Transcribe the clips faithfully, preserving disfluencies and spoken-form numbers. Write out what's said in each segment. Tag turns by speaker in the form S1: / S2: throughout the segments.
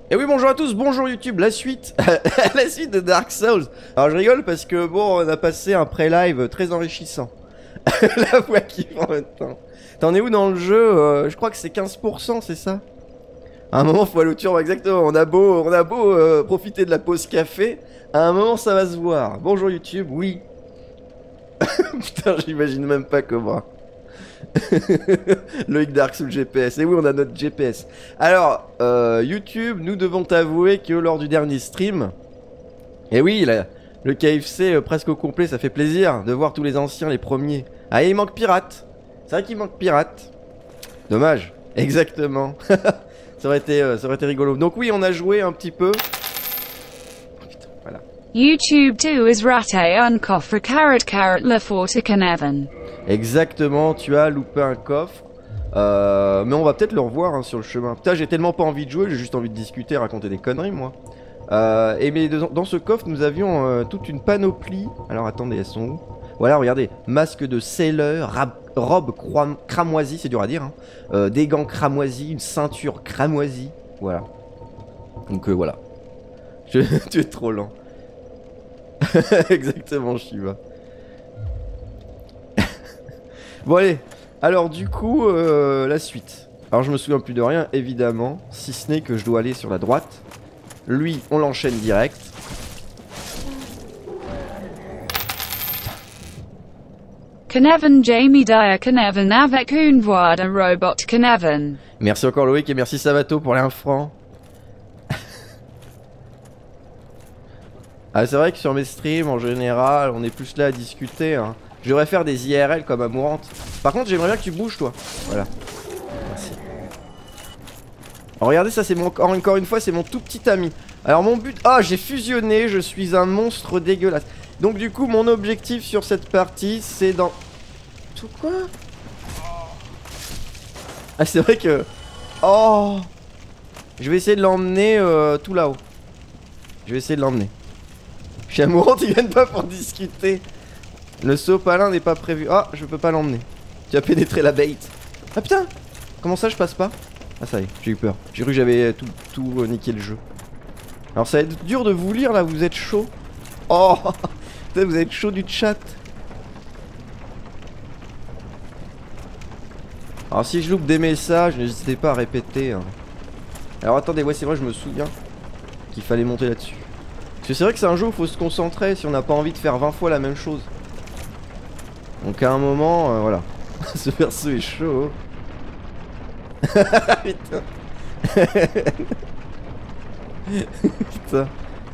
S1: Et oui, bonjour à tous, bonjour YouTube, la suite, la suite de Dark Souls. Alors je rigole parce que bon, on a passé un pré-live très enrichissant. La voix qui prend maintenant. T'en es où dans le jeu? euh, Je crois que c'est quinze pour cent, c'est ça? À un moment, faut aller au turban, exactement. On a beau, on a beau euh, profiter de la pause café, à un moment ça va se voir. Bonjour YouTube, oui. Putain, j'imagine même pas comment. Loïc Dark sous le G P S. Et oui, on a notre G P S. Alors, euh, YouTube, nous devons t'avouer que lors du dernier stream, et oui, la, le K F C euh, presque au complet, ça fait plaisir de voir tous les anciens, les premiers. Ah, et il manque Pirate. C'est vrai qu'il manque Pirate. Dommage. Exactement. ça, aurait été, euh, ça aurait été rigolo. Donc oui, on a joué un petit peu. Oh, putain, voilà.
S2: YouTube two is rate un coffre carrot carrot la forte Canevan.
S1: Exactement, tu as loupé un coffre. Euh, mais on va peut-être le revoir hein, sur le chemin. Putain, j'ai tellement pas envie de jouer, j'ai juste envie de discuter, raconter des conneries, moi. Euh, et mais dans ce coffre, nous avions euh, toute une panoplie. Alors attendez, elles sont où? Voilà, regardez. Masque de sailor, robe cramoisie, c'est dur à dire. Hein. Euh, des gants cramoisis, une ceinture cramoisie. Voilà. Donc euh, voilà. Je... tu es trop lent. Exactement, Shiva. Bon allez, alors du coup, euh, la suite. Alors je me souviens plus de rien, évidemment, si ce n'est que je dois aller sur la droite. Lui, on l'enchaîne direct.
S2: Canevan Jamie Dyer Canevan avec une voix de robot Canevan.
S1: Merci encore Loïc et merci Savato pour les un franc. Ah c'est vrai que sur mes streams, en général, on est plus là à discuter, hein. Je devrais faire des I R L comme Amourante. Par contre, j'aimerais bien que tu bouges, toi. Voilà. Merci. Alors, regardez, ça, c'est mon. Encore une fois, c'est mon tout petit ami. Alors, mon but. Ah, j'ai fusionné. Je suis un monstre dégueulasse. Donc, du coup, mon objectif sur cette partie, c'est dans. Tout quoi? Ah, c'est vrai que. Oh! Je vais essayer de l'emmener euh, tout là-haut. Je vais essayer de l'emmener. Chez Amourante, ils viennent pas pour discuter. Le sopalin n'est pas prévu. Ah, je peux pas l'emmener. Tu as pénétré la bait. Ah putain! Comment ça je passe pas? Ah ça y est, j'ai eu peur. J'ai cru que j'avais tout, tout euh, niqué le jeu. Alors ça va être dur de vous lire là, vous êtes chaud. Oh! Putain, vous êtes chaud du chat. Alors si je loupe des messages, n'hésitez pas à répéter. Hein. Alors attendez, ouais c'est vrai, je me souviens qu'il fallait monter là-dessus. Parce que c'est vrai que c'est un jeu où il faut se concentrer si on n'a pas envie de faire vingt fois la même chose. Donc à un moment, euh, voilà. Ce perso est chaud. Putain. Putain.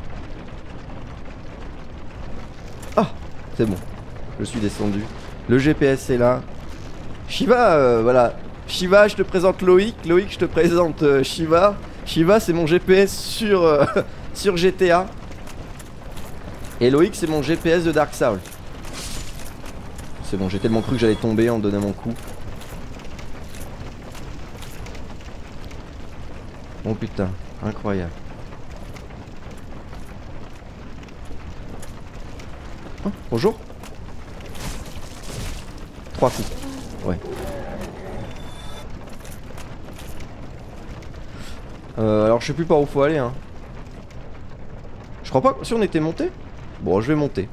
S1: Ah, c'est bon. Je suis descendu. Le G P S est là. Shiva, euh, voilà. Shiva, je te présente Loïc. Loïc, je te présente euh, Shiva. Shiva, c'est mon G P S sur, euh, sur G T A. Et Loïc, c'est mon G P S de Dark Souls. C'est bon, j'ai tellement cru que j'allais tomber en donnant mon coup. Oh putain, incroyable. Oh, bonjour. Trois coups. Ouais. Euh, alors je sais plus par où faut aller hein. Je crois pas si on était monté. Bon, je vais monter.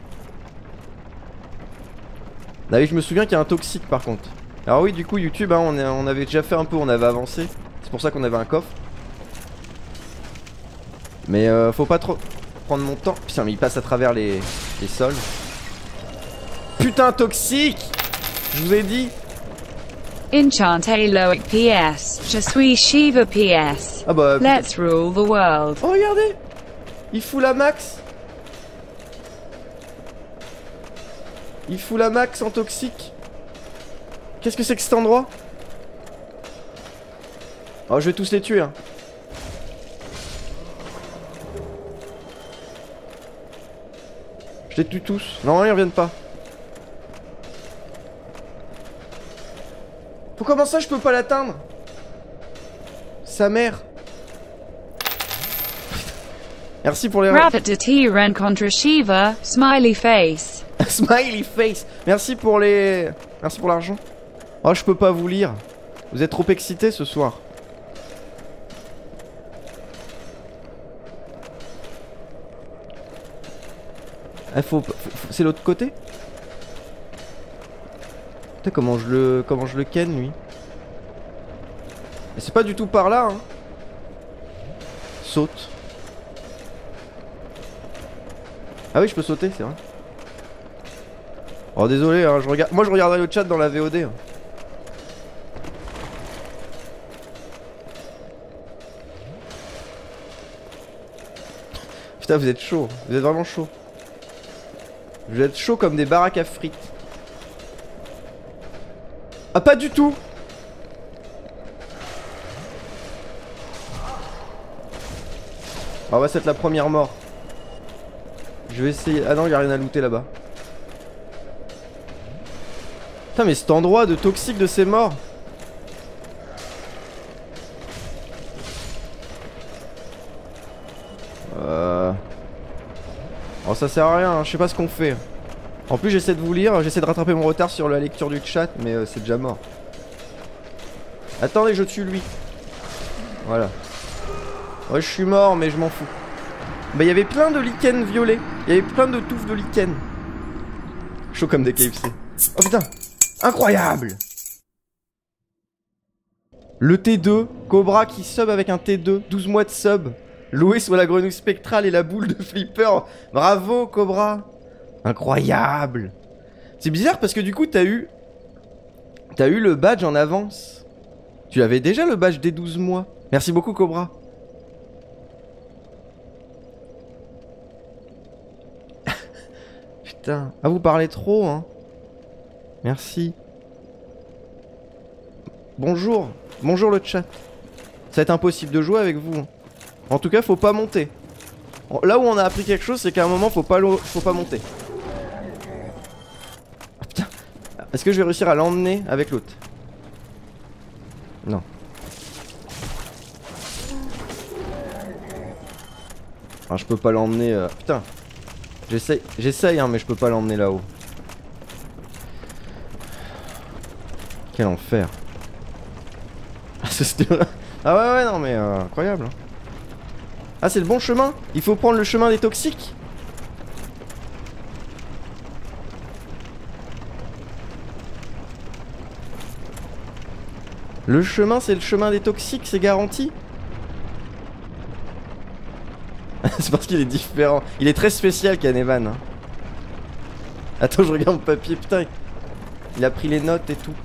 S1: Ah oui, je me souviens qu'il y a un toxique par contre. Alors oui, du coup YouTube, hein, on, est, on avait déjà fait un peu, on avait avancé. C'est pour ça qu'on avait un coffre. Mais euh, faut pas trop prendre mon temps. Putain, mais il passe à travers les, les sols. Putain, toxique! Je vous ai dit.
S2: Enchanté Loic P S. Je suis Shiva P S.
S1: Ah bah.
S2: Let's rule the world.
S1: Oh regardez! Il fout la max. Il fout la max en toxique. Qu'est-ce que c'est que cet endroit? Oh, je vais tous les tuer hein. Je les tue tous. Non, ils reviennent pas. Pourquoi comment ça je peux pas l'atteindre? Sa mère. Merci pour les...
S2: Rabbit de T-Ren contre Shiva, smiley face.
S1: Smiley face. Merci pour les... Merci pour l'argent. Oh, je peux pas vous lire. Vous êtes trop excités ce soir. Ah, faut, faut- faut- c'est l'autre côté. Putain, comment je le, comment je le ken lui. Et c'est pas du tout par là, hein. Saute. Ah oui, je peux sauter, c'est vrai. Oh désolé, hein, je regarde. Moi je regarderai le chat dans la V O D. Hein. Putain, vous êtes chaud, vous êtes vraiment chaud. Vous êtes chaud comme des baraques à frites. Ah, pas du tout. Ah, ouais, c'est la première mort. Je vais essayer. Ah non, il y a rien à looter là-bas. Putain, mais cet endroit de toxique de ces morts. Euh... Oh, ça sert à rien, hein. Je sais pas ce qu'on fait. En plus, j'essaie de vous lire, j'essaie de rattraper mon retard sur la lecture du chat, mais euh, c'est déjà mort. Attendez, je tue lui. Voilà. Ouais, je suis mort, mais je m'en fous. Bah, il y avait plein de lichens violets. Il y avait plein de touffes de lichens. Chaud comme des K F C. Oh putain! Incroyable! Le T deux, Cobra qui sub avec un T deux, douze mois de sub. Loué sur la grenouille spectrale et la boule de flipper. Bravo, Cobra! Incroyable! C'est bizarre parce que du coup, t'as eu. T'as eu le badge en avance. Tu avais déjà le badge des douze mois. Merci beaucoup, Cobra. Putain. Ah, vous parlez trop, hein. Merci. Bonjour. Bonjour le chat. Ça va être impossible de jouer avec vous. En tout cas, faut pas monter. Là où on a appris quelque chose, c'est qu'à un moment, faut pas, faut pas monter. Ah, putain. Est-ce que je vais réussir à l'emmener avec l'autre? Non. Ah, je peux pas l'emmener... Euh... Putain. J'essaye, j'essaye, hein, mais je peux pas l'emmener là-haut. Quel enfer. Ah ouais ouais non mais euh, incroyable. Ah c'est le bon chemin. Il faut prendre le chemin des toxiques. Le chemin c'est le chemin des toxiques, c'est garanti. C'est parce qu'il est différent. Il est très spécial Canevan, hein. Attends, je regarde mon papier, putain. Il a pris les notes et tout.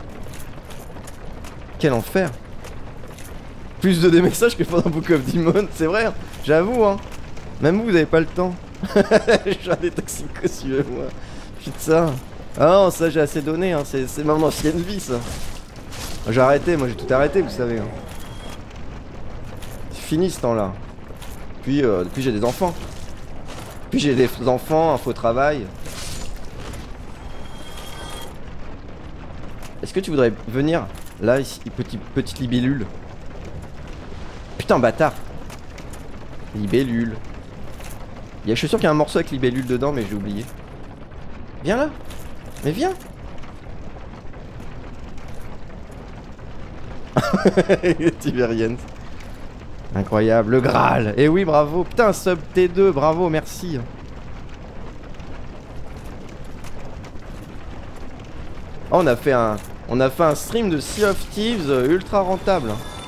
S1: Quel enfer. Plus de des messages que pendant Book of Demon, c'est vrai, hein. J'avoue, hein. Même vous, vous avez pas le temps. Je suis un des toxicos, suivez-moi. Putain. Ah non, ça j'ai assez donné, hein. C'est mon ancienne vie, ça. J'ai arrêté, moi j'ai tout arrêté, vous savez. Hein. C'est fini ce temps-là. Puis, euh, depuis j'ai des enfants. Puis j'ai des enfants, un faux travail. Est-ce que tu voudrais venir là, ici, petit, petite libellule? Putain, bâtard. Libellule. Il y a, je suis sûr qu'il y a un morceau avec libellule dedans, mais j'ai oublié. Viens là. Mais viens. Tiberians. Incroyable, le Graal. Eh oui, bravo. Putain, sub T deux, bravo, merci. Oh, on a fait un, on a fait un stream de Sea of Thieves ultra rentable.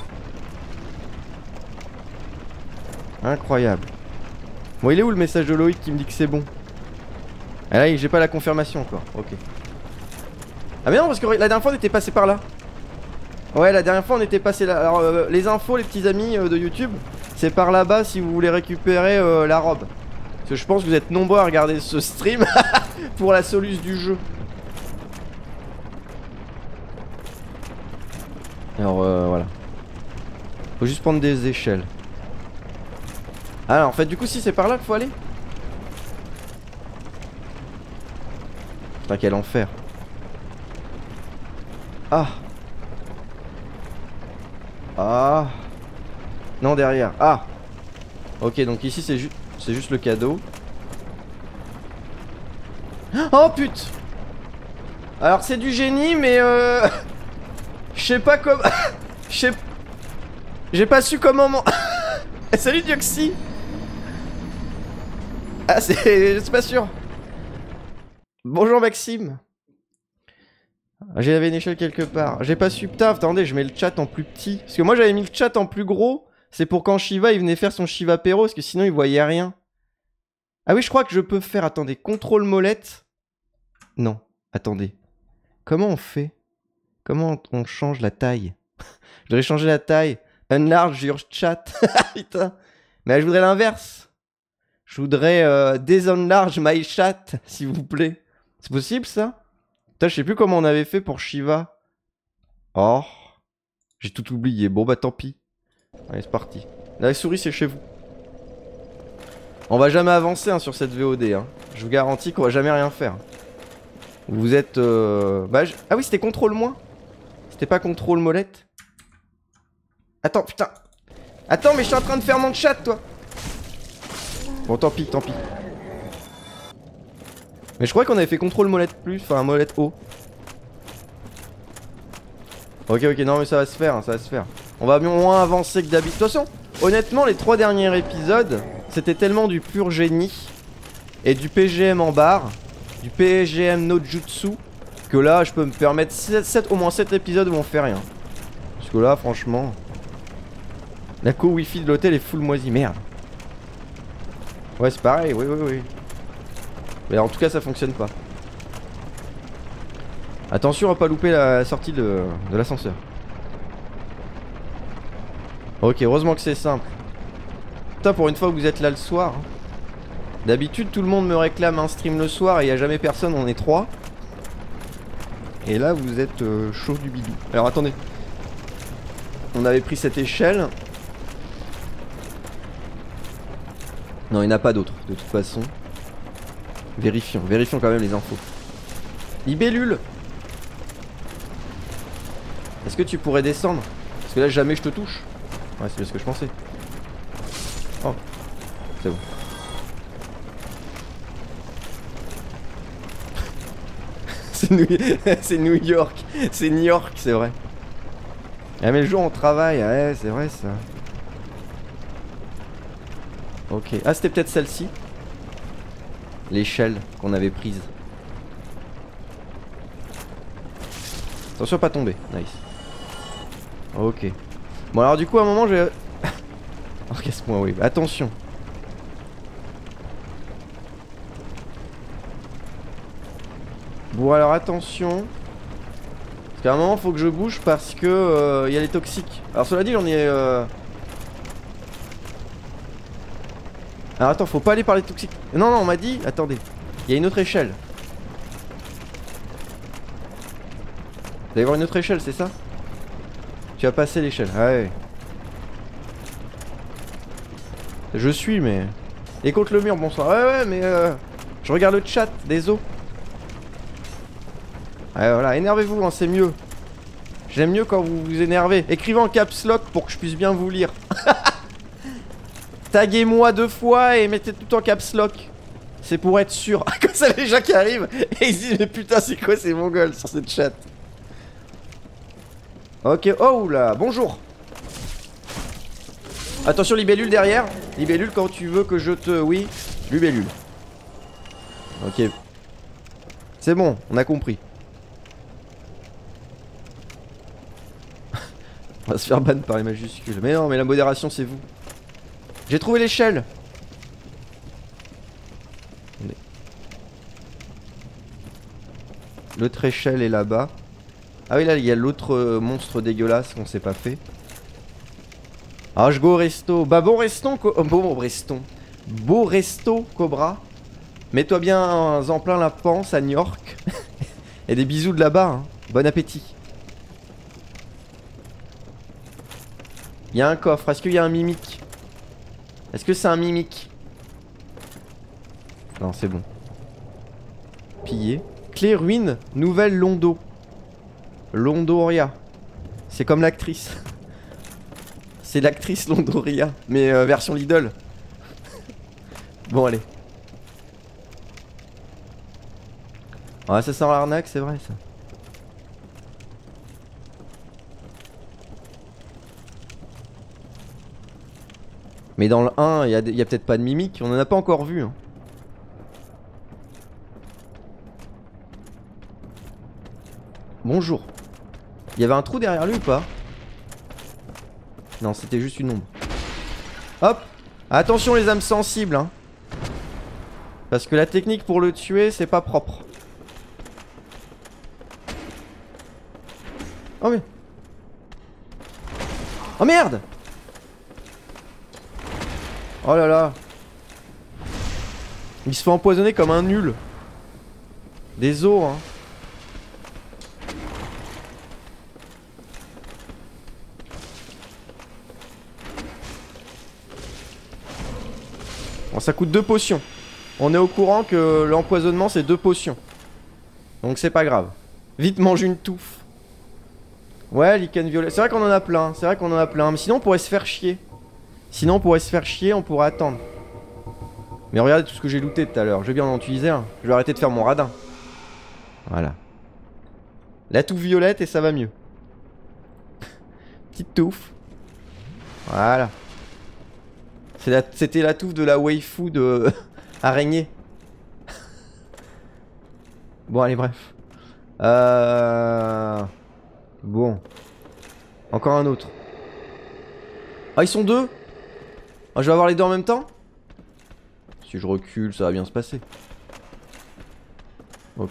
S1: Incroyable. Bon, il est où le message de Loïc qui me dit que c'est bon? Ah là, j'ai pas la confirmation encore. Ok. Ah mais non, parce que la dernière fois on était passé par là. Ouais, la dernière fois on était passé là. Alors euh, les infos, les petits amis euh, de YouTube, c'est par là-bas si vous voulez récupérer euh, la robe. Parce que je pense que vous êtes nombreux à regarder ce stream pour la soluce du jeu. Alors euh, voilà. Faut juste prendre des échelles. Alors en fait du coup si c'est par là qu'il faut aller. Putain quel enfer. Ah. Ah. Non derrière. Ah. Ok donc ici c'est juste c'est juste le cadeau. Oh putain. Alors c'est du génie mais euh... je sais pas comment. Je sais. J'ai pas su comment. Salut Dioxy. Ah, c'est... c'est pas sûr. Bonjour Maxime. J'avais une échelle quelque part. J'ai pas su... Putain, attendez, je mets le chat en plus petit. Parce que moi, j'avais mis le chat en plus gros. C'est pour quand Shiva, il venait faire son Shiva Pero. Parce que sinon, il voyait rien. Ah oui, je crois que je peux faire... Attendez, contrôle molette. Non, attendez. Comment on fait? Comment on change la taille? Je devrais changer la taille. Enlarge your chat. Putain. Mais je voudrais l'inverse. Je voudrais euh, désenlarge my chat, s'il vous plaît. C'est possible, ça? Putain, je sais plus comment on avait fait pour Shiva. Oh. J'ai tout oublié. Bon, bah tant pis. Allez, c'est parti. La souris, c'est chez vous. On va jamais avancer hein, sur cette V O D. Hein. Je vous garantis qu'on va jamais rien faire. Vous êtes... Euh... Bah, je... Ah oui, c'était contrôle moins. C'était pas contrôle molette. Attends, putain. Attends, mais je suis en train de faire mon chat, toi. Bon, tant pis, tant pis. Mais je crois qu'on avait fait contrôle molette plus, enfin molette haut. Ok, ok, non mais ça va se faire, hein, ça va se faire. On va moins avancer que d'habitude. De toute façon, honnêtement, les trois derniers épisodes, c'était tellement du pur génie et du P G M en barre, du P G M no jutsu, que là, je peux me permettre sept, au moins sept épisodes où on fait rien. Parce que là, franchement, la co-wifi de l'hôtel est full moisi, merde. Ouais, c'est pareil, oui, oui, oui. Mais en tout cas, ça fonctionne pas. Attention à pas louper la sortie de, de l'ascenseur. Ok, heureusement que c'est simple. Putain, pour une fois que vous êtes là le soir. Hein. D'habitude, tout le monde me réclame un stream le soir et il n'y a jamais personne, on est trois. Et là, vous êtes euh, chaud du bidou. Alors, attendez. On avait pris cette échelle. Non, il n'y en a pas d'autres, de toute façon. Vérifions, vérifions quand même les infos. Libellule. Est-ce que tu pourrais descendre? Parce que là, jamais je te touche. Ouais, c'est bien ce que je pensais. Oh, c'est bon. C'est New... New York. C'est New York, c'est vrai. Ah, mais le jour on travaille, ouais, c'est vrai ça. Ok. Ah, c'était peut-être celle-ci. L'échelle qu'on avait prise. Attention à pas tomber. Nice. Ok. Bon alors du coup à un moment je... Oh casse-moi oui. Attention. Bon alors attention. Parce qu'à un moment faut que je bouge parce que euh, y a les toxiques. Alors cela dit j'en ai... Euh... Alors attends, faut pas aller par les toxiques. Non, non, on m'a dit... Attendez. Il y a une autre échelle. Vous allez voir une autre échelle, c'est ça? Tu vas passer l'échelle. Ah ouais. Je suis, mais... Et contre le mur, bonsoir. Ouais, ouais, mais... Euh... Je regarde le chat, des os. Ouais, voilà, énervez-vous, hein, c'est mieux. J'aime mieux quand vous vous énervez. Écrivez en caps lock pour que je puisse bien vous lire. Taguez-moi deux fois et mettez tout en caps lock. C'est pour être sûr. Comme ça les gens qui arrivent et ils se disent mais putain c'est quoi ces mongols sur cette chat. Ok, oh là, bonjour. Attention libellule derrière. Libellule quand tu veux que je te... Oui, libellule. Ok. C'est bon, on a compris. On va se faire ban par les majuscules. Mais non, mais la modération c'est vous. J'ai trouvé l'échelle. L'autre échelle est là-bas. Ah oui, là, il y a l'autre euh, monstre dégueulasse qu'on s'est pas fait. Ah, je go resto. Bah bon reston, co oh, bon reston. Beau resto, Cobra. Mets-toi bien en plein la panse à New York. Et des bisous de là-bas, hein. Bon appétit. Il y a un coffre. Est-ce qu'il y a un mimique? Est-ce que c'est un mimique? Non, c'est bon. Pillé. Clé ruine, nouvelle Londo. Londoria. C'est comme l'actrice. C'est l'actrice Londoria, mais euh, version Lidl. Bon, allez. Ah, ça sent l'arnaque, c'est vrai ça. Mais dans le un, il y a, a peut-être pas de mimique. On en a pas encore vu. Hein. bonjour. Il y avait un trou derrière lui ou pas? Non, c'était juste une ombre. Hop. Attention les âmes sensibles, hein. Parce que la technique pour le tuer, c'est pas propre. Oh mais... Oh merde! Oh là là. Il se fait empoisonner comme un nul. Des os, hein. Bon, ça coûte deux potions. On est au courant que l'empoisonnement c'est deux potions. Donc c'est pas grave. Vite, mange une touffe. Ouais, lichen violet. C'est vrai qu'on en a plein. C'est vrai qu'on en a plein. Mais sinon on pourrait se faire chier. Sinon on pourrait se faire chier, on pourrait attendre. Mais regardez tout ce que j'ai looté tout à l'heure. Je vais bien en utiliser un. Je vais arrêter de faire mon radin. Voilà. La touffe violette et ça va mieux. Petite touffe. Voilà. C'était la, la touffe de la waifu de araignée. Bon allez bref. Euh... Bon. Encore un autre. Ah ils sont deux. Ah je vais avoir les deux en même temps. Si je recule ça va bien se passer. Ok.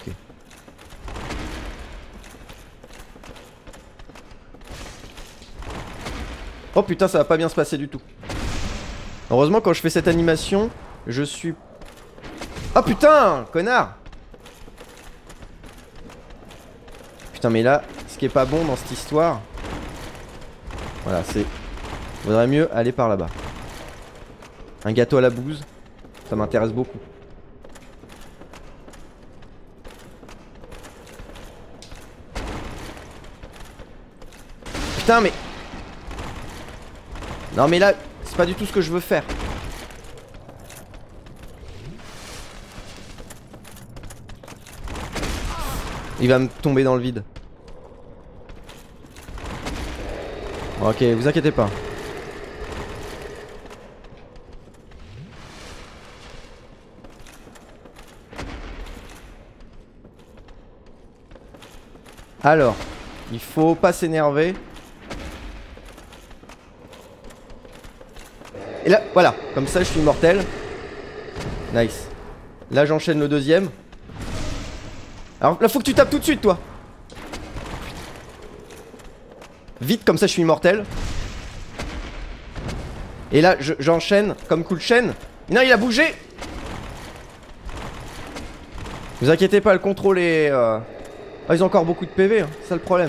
S1: Oh putain ça va pas bien se passer du tout. Heureusement quand je fais cette animation je suis... Oh putain connard. Putain mais là ce qui est pas bon dans cette histoire, voilà c'est... Vaudrait mieux aller par là-bas. Un gâteau à la bouse, ça m'intéresse beaucoup. Putain mais... Non mais là, c'est pas du tout ce que je veux faire. Il va me tomber dans le vide. Ok, vous inquiétez pas. Alors, il faut pas s'énerver. Et là, voilà, comme ça je suis immortel. Nice. Là j'enchaîne le deuxième. Alors là faut que tu tapes tout de suite toi. Vite, comme ça je suis immortel. Et là j'enchaîne comme Cool Chain. Non il a bougé. Vous inquiétez pas, le contrôle est... Euh... Oh, ils ont encore beaucoup de P V, hein. C'est ça le problème.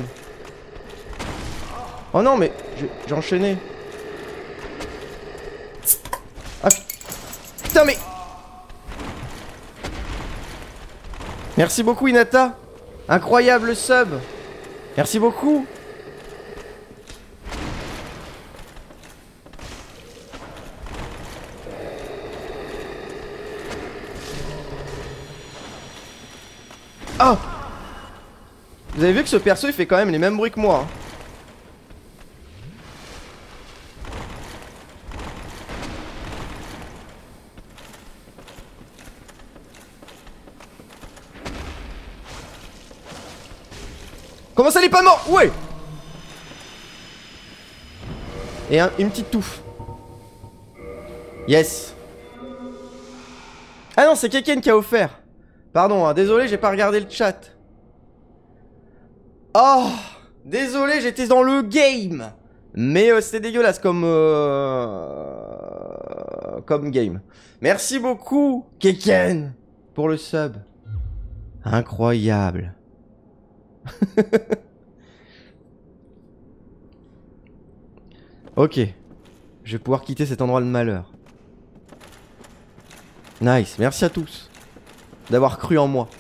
S1: Oh non mais j'ai enchaîné. Ah putain mais... Merci beaucoup Inata. Incroyable sub. Merci beaucoup. Oh. Vous avez vu que ce perso il fait quand même les mêmes bruits que moi, hein. Comment ça, il est pas mort? Ouais. Et un, une petite touffe. Yes. Ah non, c'est Keken qui a offert. Pardon, hein, désolé, j'ai pas regardé le chat. Oh, désolé, j'étais dans le game. Mais euh, c'était dégueulasse comme... Euh... Comme game. Merci beaucoup, Keken, pour le sub. Incroyable. Ok. Je vais pouvoir quitter cet endroit de malheur. Nice. Merci à tous d'avoir cru en moi.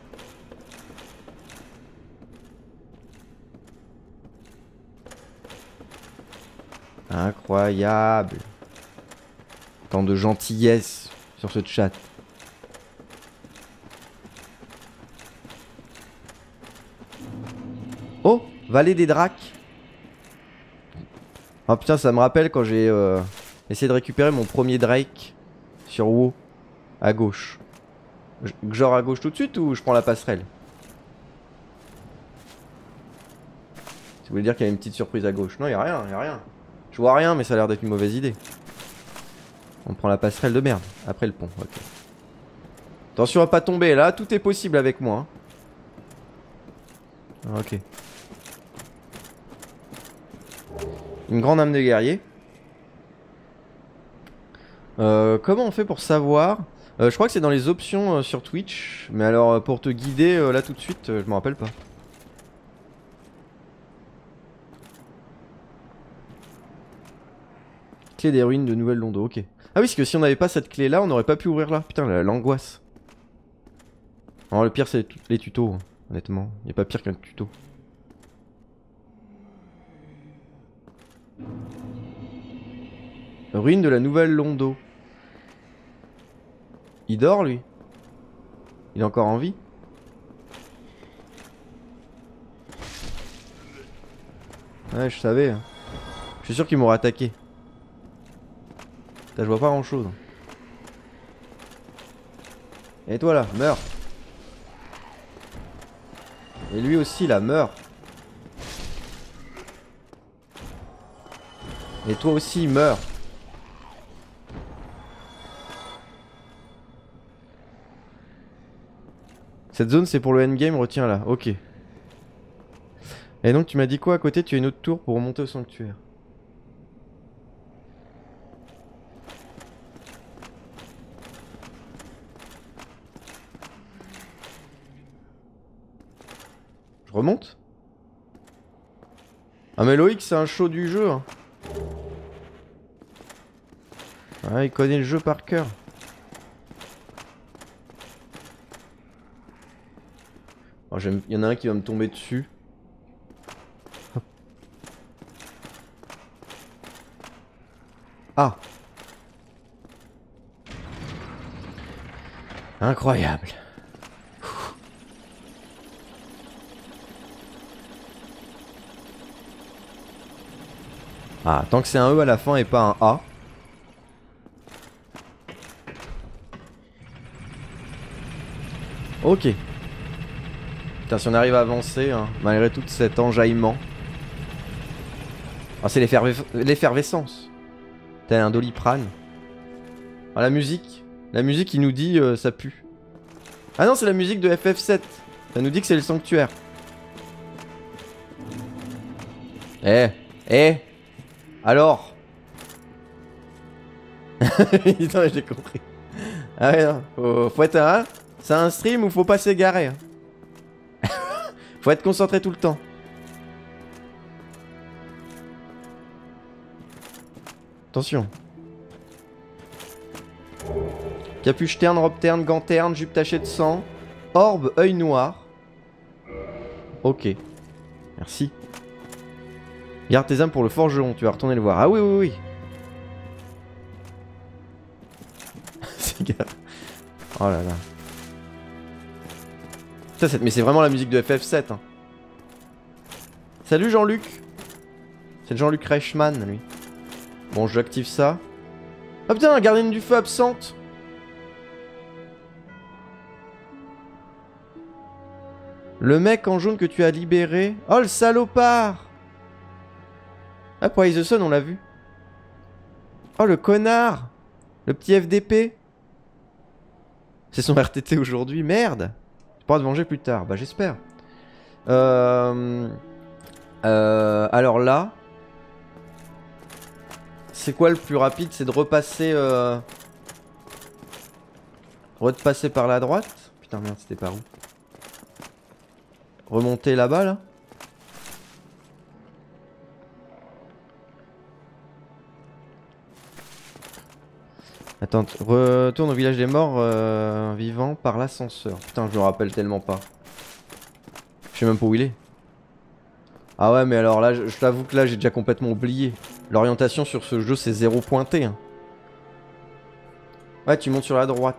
S1: Incroyable. Tant de gentillesse sur ce chat. Oh, vallée des Dracs. Oh putain, ça me rappelle quand j'ai euh, essayé de récupérer mon premier Drake sur WoW. À gauche. Genre à gauche tout de suite ou je prends la passerelle? Tu voulais dire qu'il y a une petite surprise à gauche. Non, il y a rien, il y a rien. Je vois rien, mais ça a l'air d'être une mauvaise idée. On prend la passerelle de merde. Après le pont, ok. Attention à pas tomber, là, tout est possible avec moi. Hein. Ok. Une grande âme de guerrier. Euh, comment on fait pour savoir euh, Je crois que c'est dans les options euh, sur Twitch. Mais alors, euh, pour te guider, euh, là tout de suite, euh, je me rappelle pas. Clé des ruines de Nouvelle-Londo, ok. Ah oui, parce que si on n'avait pas cette clé là, on n'aurait pas pu ouvrir là. Putain, l'angoisse. Alors le pire c'est les tutos, hein, honnêtement. Il n'y a pas pire qu'un tuto. Ruine de la Nouvelle-Londo. Il dort lui? Il est encore en vie? Ouais, je savais. Hein. Je suis sûr qu'il m'aurait attaqué. Putain, je vois pas grand chose. Et toi là, meurs. Et lui aussi là, meurt. Et toi aussi, meurs. Cette zone c'est pour le endgame, retiens là, ok. Et donc tu m'as dit quoi à côté? Tu as une autre tour pour remonter au sanctuaire. Je remonte? Ah mais Loïc c'est un show du jeu hein. Ah il connaît le jeu par cœur. Oh, il y en a un qui va me tomber dessus. Ah. Incroyable. Ah, tant que c'est un E à la fin et pas un A. Ok. Putain, si on arrive à avancer, hein, malgré tout cet enjaillement. Ah, c'est l'effervescence. Tel un doliprane. Ah, la musique. La musique, il nous dit euh, ça pue. Ah non, c'est la musique de F F sept. Ça nous dit que c'est le sanctuaire. Eh, eh. Alors. Putain, j'ai compris. Ah ouais, non. Faut, faut être un... C'est un stream où faut pas s'égarer. Hein. Faut être concentré tout le temps. Attention. Capuche terne, robe terne, gants terne, jupe tachée de sang. Orbe, œil noir. Ok. Merci. Garde tes âmes pour le forgeron, tu vas retourner le voir. Ah oui, oui, oui. C'est grave. Oh là là. Ça, mais c'est vraiment la musique de F F sept. Hein. Salut Jean-Luc. C'est Jean-Luc Reichmann, lui. Bon, j'active ça. Ah putain, la gardienne du feu absente. Le mec en jaune que tu as libéré. Oh, le salopard. Ah, pour Rise the Sun, on l'a vu. Oh, le connard. Le petit F D P. C'est son R T T aujourd'hui, merde. Tu pourras te venger plus tard, bah j'espère. Euh... Euh... Alors là... C'est quoi le plus rapide? C'est de repasser... Euh... Repasser par la droite. Putain merde, c'était par où? Remonter là-bas là. Attends, retourne au village des morts euh, vivants par l'ascenseur. Putain, je me rappelle tellement pas. Je sais même pas où il est. Ah ouais, mais alors là, je, je t'avoue que là, j'ai déjà complètement oublié. L'orientation sur ce jeu, c'est zéro pointé. Hein. Ouais, tu montes sur la droite.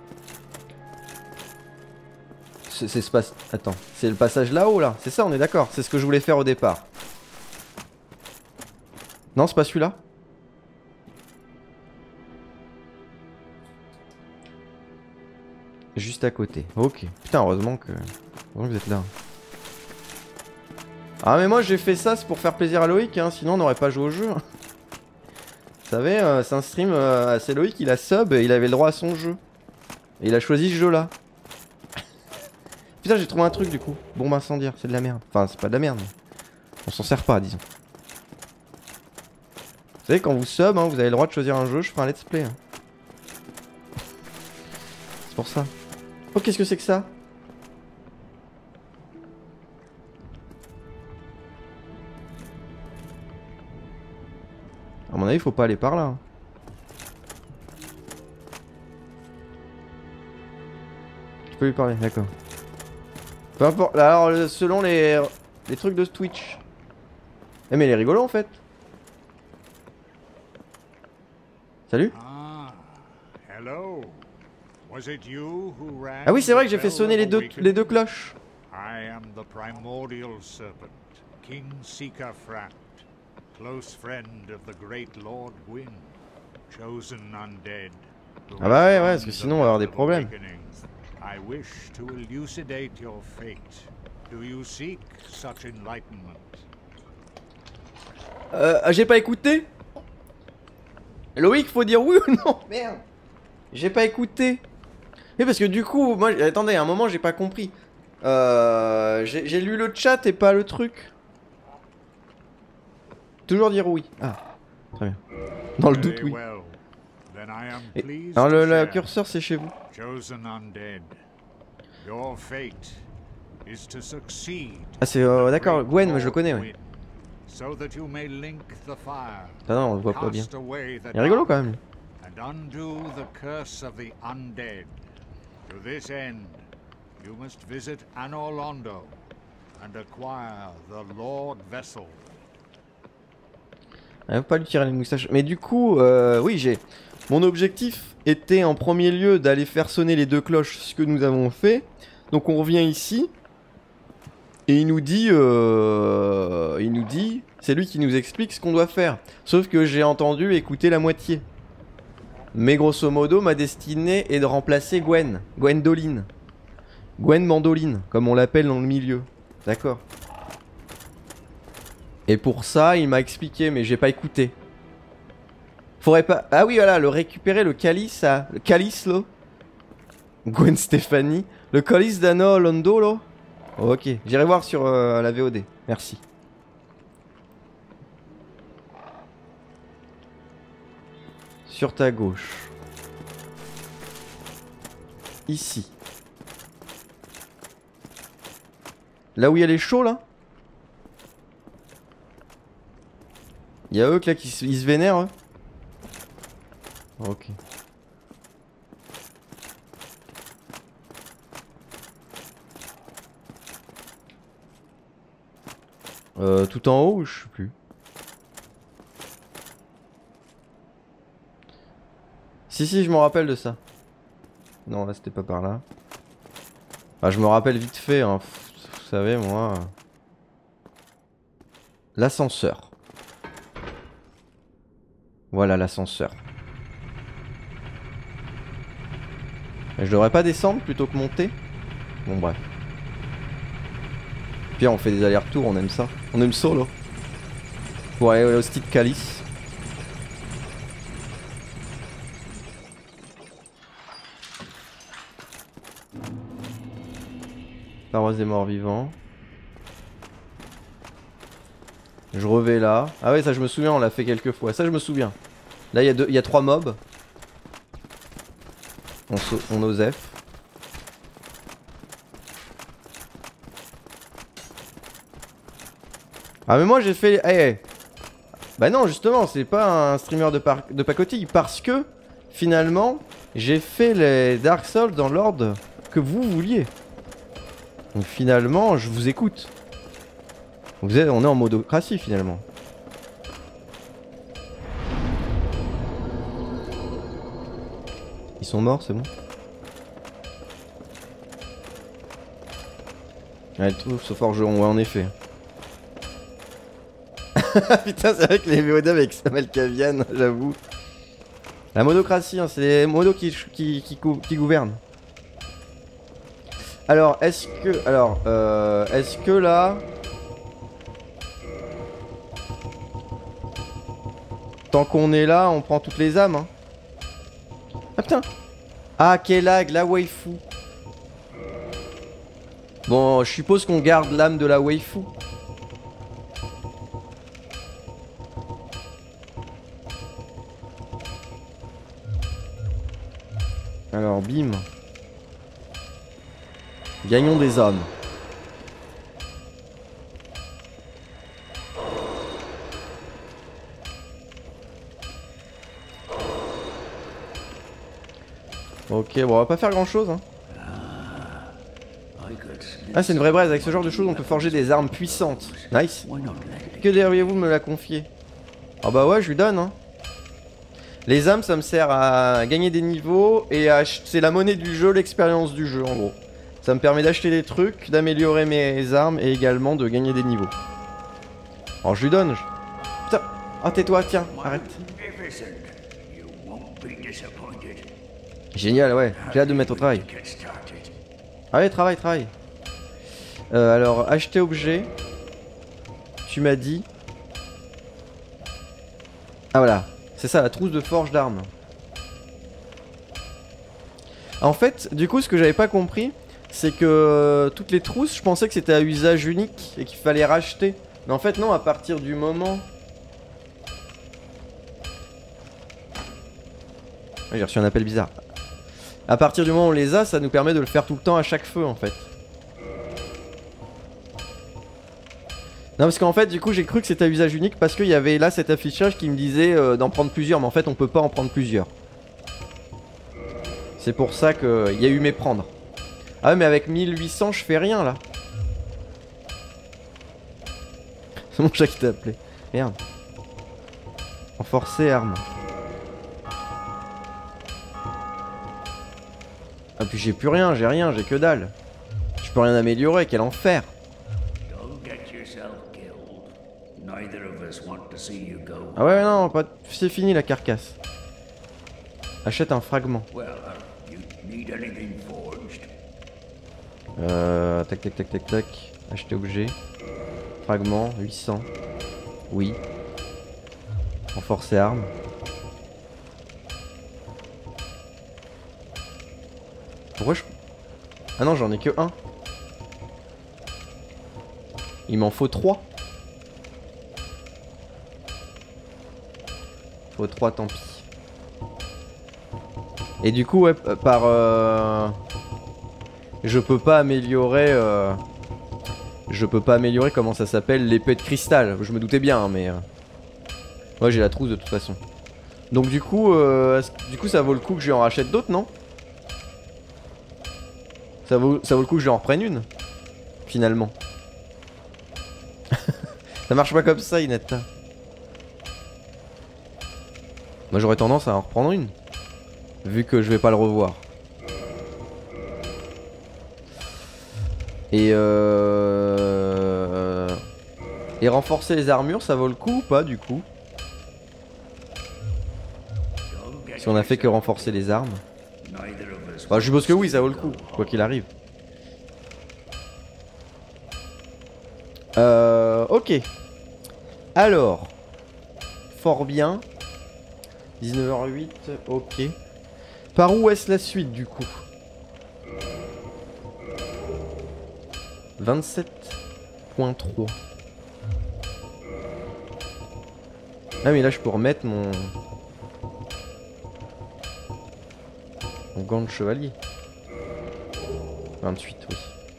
S1: C'est ce passe... Attends, c'est le passage là-haut, là. C'est ça, on est d'accord. C'est ce que je voulais faire au départ. Non, c'est pas celui-là. Juste à côté. Ok. Putain, heureusement que... Heureusement que vous êtes là. Ah mais moi j'ai fait ça, c'est pour faire plaisir à Loïc, hein, sinon on n'aurait pas joué au jeu. Vous savez, euh, c'est un stream, euh, c'est Loïc, il a sub et il avait le droit à son jeu. Et il a choisi ce jeu là. Putain, j'ai trouvé un truc du coup. Bombe incendiaire, c'est de la merde. Enfin, c'est pas de la merde, mais on s'en sert pas, disons. Vous savez, quand vous sub, hein, vous avez le droit de choisir un jeu, je ferai un let's play. Hein. C'est pour ça. Oh, qu'est-ce que c'est que ça? À mon avis, faut pas aller par là. Hein. Je peux lui parler, d'accord. Peu importe. Alors, selon les, les trucs de Twitch. Eh, mais il est rigolo en fait. Salut.
S3: Ah, hello. Was it you who rang
S1: Ah oui, c'est vrai que j'ai
S3: the
S1: fait
S3: bell
S1: sonner
S3: of
S1: les deux,
S3: awakening?
S1: les deux cloches.
S3: I am the primordial serpent, King Seeker Frat, close friend of the great Lord Gwyn, chosen undead. who
S1: Ah bah ouais,
S3: has
S1: ouais,
S3: rung
S1: parce que
S3: the
S1: sinon on va avoir
S3: bell
S1: des
S3: of
S1: problèmes.
S3: awakening. I wish to elucidate your fate. Do you seek such enlightenment?
S1: Euh, j'ai pas écouté. Loïc, faut dire oui ou non. Merde. J'ai pas écouté. Oui, parce que du coup, moi, attendez, à un moment, j'ai pas compris. Euh, j'ai lu le chat et pas le truc. Toujours dire oui. Ah, très bien. Dans le doute,
S3: Very
S1: oui.
S3: well. Then I am
S1: Et-
S3: pleased
S1: alors,
S3: to
S1: le, le
S3: share.
S1: curseur, c'est chez vous.
S3: Chosen undead. Your fate is to succeed.
S1: Ah, c'est euh,
S3: the
S1: d'accord,
S3: great
S1: Gwen, mais je le
S3: Lord
S1: connais, ouais.
S3: Gwyn, so that you may link the fire,
S1: Ah non, on le voit pas bien.
S3: cast away the
S1: Il est rigolo
S3: dark,
S1: quand même.
S3: and undo the curse of the undead. To this end, you must visit Anor Londo and acquire the Lord Vessel.
S1: Il faut pas lui tirer les moustaches. Mais du coup, euh, oui, j'ai. Mon objectif était en premier lieu d'aller faire sonner les deux cloches, ce que nous avons fait. Donc on revient ici. Et il nous dit. Euh, il nous dit. C'est lui qui nous explique ce qu'on doit faire. Sauf que j'ai entendu écouter la moitié. Mais grosso modo, ma destinée est de remplacer Gwen. Gwendoline. Gwen Mandoline, comme on l'appelle dans le milieu. D'accord. Et pour ça, il m'a expliqué, mais j'ai pas écouté. Faudrait pas... Ah oui, voilà, le récupérer, le calice à... Le calice, là. Gwen Stefani. Le calice d'Anor Londo, là. Oh, ok, j'irai voir sur euh, la V O D. Merci. Sur ta gauche. Ici. Là où il y a les chauds, là. Il y a eux là qui se, ils se vénèrent. Eux. Ok. Euh, tout en haut, je sais plus. Si si, je me rappelle de ça. Non, là c'était pas par là. Ah, je me rappelle vite fait, hein. Vous savez, moi. L'ascenseur. Voilà l'ascenseur. Je devrais pas descendre plutôt que monter? Bon bref. Puis on fait des allers-retours, on aime ça. On aime ça là. Pour aller au style Calice. Paroisse des morts vivants. Je revais là. Ah ouais, ça je me souviens, on l'a fait quelques fois. Ça je me souviens. Là il y, y a trois mobs. On, so on osef. Ah mais moi j'ai fait... Hey, hey. Bah non justement, c'est pas un streamer de, par... de pacotille. Parce que finalement, j'ai fait les Dark Souls dans l'ordre que vous vouliez. Donc finalement, je vous écoute. Vous êtes, on est en modocratie finalement. Ils sont morts, c'est bon. Ouais, tout se forgeront, ouais, en effet. Putain, c'est vrai que les V O D avec Samuel Kavian, j'avoue. La modocratie, hein, c'est les modos qui, qui, qui, qui gouvernent. Alors, est-ce que... Alors, euh, est-ce que là... Tant qu'on est là, on prend toutes les âmes. Hein. Ah putain. Ah, quel lag, la waifu. Bon, je suppose qu'on garde l'âme de la waifu. Alors, bim. Gagnons des âmes. Ok, bon, on va pas faire grand chose. Hein. Ah, c'est une vraie braise. Avec ce genre de choses, on peut forger des armes puissantes. Nice. Que diriez-vous de me la confier? Ah bah ouais, je lui donne. Hein. Les âmes, ça me sert à gagner des niveaux et à... c'est la monnaie du jeu, l'expérience du jeu, en gros. Ça me permet d'acheter des trucs, d'améliorer mes armes et également de gagner des niveaux. Alors je lui donne. Je... Putain. Ah, tais-toi, tiens, arrête. Génial, ouais. J'ai hâte de me mettre au travail. Allez, travail, travail. Euh, alors, acheter objet. Tu m'as dit. Ah voilà. C'est ça, la trousse de forge d'armes. En fait, du coup, ce que j'avais pas compris, c'est que euh, toutes les trousses, je pensais que c'était à usage unique et qu'il fallait racheter. Mais en fait, non, à partir du moment... J'ai reçu un appel bizarre. À partir du moment où on les a, ça nous permet de le faire tout le temps à chaque feu en fait. Non parce qu'en fait du coup j'ai cru que c'était à usage unique parce qu'il y avait là cet affichage qui me disait euh, d'en prendre plusieurs, mais en fait on peut pas en prendre plusieurs. C'est pour ça qu'il y a eu méprendre. Ah ouais, mais avec mille huit cents je fais rien là. C'est mon chat qui t'a appelé. Merde. Renforcer arme. Ah puis j'ai plus rien, j'ai rien, j'ai que dalle. Je peux rien améliorer, quel enfer. Ah ouais non, pas... c'est fini la carcasse. Achète un fragment. Euh... Tac tac tac tac tac. Acheter objet. Fragment, huit cents. Oui. Renforcer arme. Pourquoi je... Ah non, j'en ai que un. Il m'en faut trois. Faut trois, tant pis. Et du coup, ouais, par... Euh... Je peux pas améliorer... Euh... Je peux pas améliorer, comment ça s'appelle, l'épée de cristal. Je me doutais bien, hein, mais... Euh... Ouais, j'ai la trousse de toute façon. Donc du coup, euh... du coup, ça vaut le coup que je en rachète d'autres, non ? Ça vaut, ça vaut le coup que je en reprenne une, finalement. Ça marche pas comme ça, Inetta. Moi j'aurais tendance à en reprendre une, vu que je vais pas le revoir. Et euh... Et renforcer les armures, ça vaut le coup ou pas du coup? Si on a fait que renforcer les armes. Bah, je suppose que oui, ça vaut le coup, quoi qu'il arrive. Euh, ok. Alors. Fort bien. dix-neuf heures huit, ok. Par où est-ce la suite du coup? vingt-sept point trois. Ah mais là je peux remettre mon... Mon gant de chevalier. vingt-huit, oui.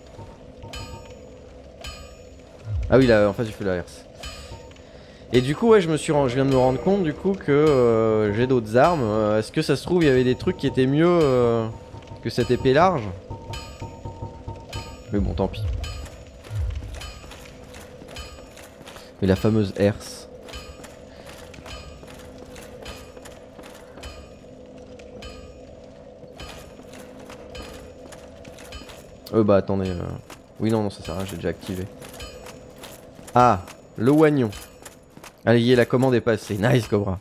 S1: Ah oui, là, en fait, j'ai fait l'inverse. Et du coup, ouais, je me suis, je viens de me rendre compte du coup que euh, j'ai d'autres armes. Euh, Est-ce que ça se trouve, il y avait des trucs qui étaient mieux euh, que cette épée large? Mais bon, tant pis. Mais la fameuse herse. Euh bah attendez, euh... oui non non ça sert à rien, j'ai déjà activé. Ah, le oignon. Allez, la commande est passée, nice Cobra.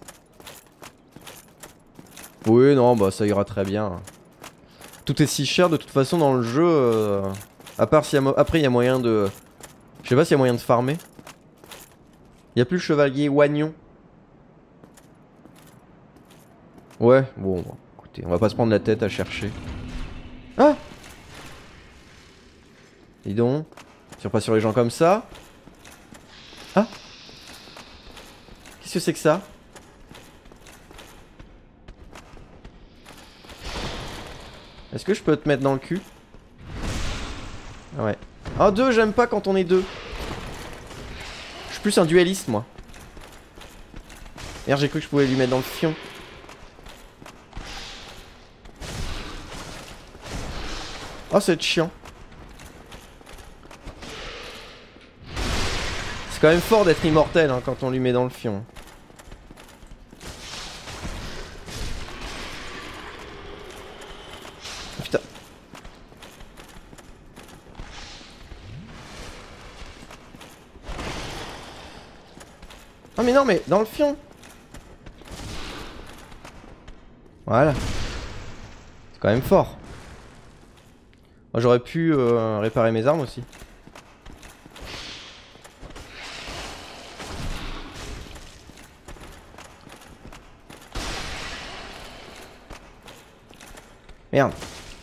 S1: Oui non bah ça ira très bien. Tout est si cher de toute façon dans le jeu, euh... à part s'il y a... Après il y a moyen de... Je sais pas s'il y a moyen de farmer. Il y a plus le chevalier oignon. Ouais, bon, écoutez, on va pas se prendre la tête à chercher. Ah! Dis donc. Tire pas sur les gens comme ça. Ah! Qu'est-ce que c'est que ça? Est-ce que je peux te mettre dans le cul? Ah ouais. Ah, deux, j'aime pas quand on est deux. Je suis plus un dueliste, moi. Merde, j'ai cru que je pouvais lui mettre dans le fion. Oh, c'est chiant. C'est quand même fort d'être immortel hein, quand on lui met dans le fion. Putain. Oh mais non mais dans le fion. Voilà. C'est quand même fort. Moi j'aurais pu euh, réparer mes armes aussi. Merde.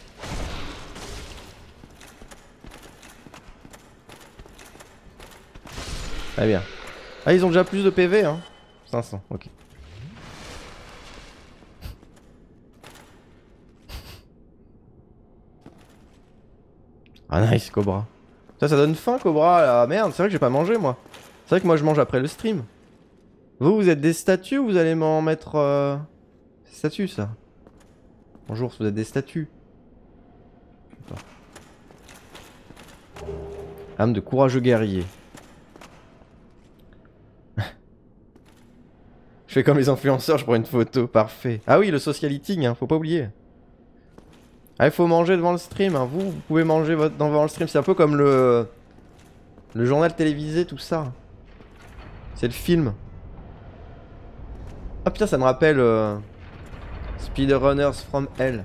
S1: Très bien. Ah ils ont déjà plus de P V hein. cinq cents, ok. Ah nice Cobra. Ça ça donne faim Cobra là. Merde c'est vrai que j'ai pas mangé moi. C'est vrai que moi je mange après le stream. Vous vous êtes des statues ou vous allez m'en mettre euh... statues ça. Bonjour vous êtes des statues. Âme de courageux guerrier. Je fais comme les influenceurs, je prends une photo, parfait. Ah oui le social eating hein, faut pas oublier. Ah, il faut manger devant le stream, hein. vous, vous pouvez manger votre, devant le stream, c'est un peu comme le le journal télévisé, tout ça. C'est le film. Ah putain, ça me rappelle euh, Speedrunners from Hell.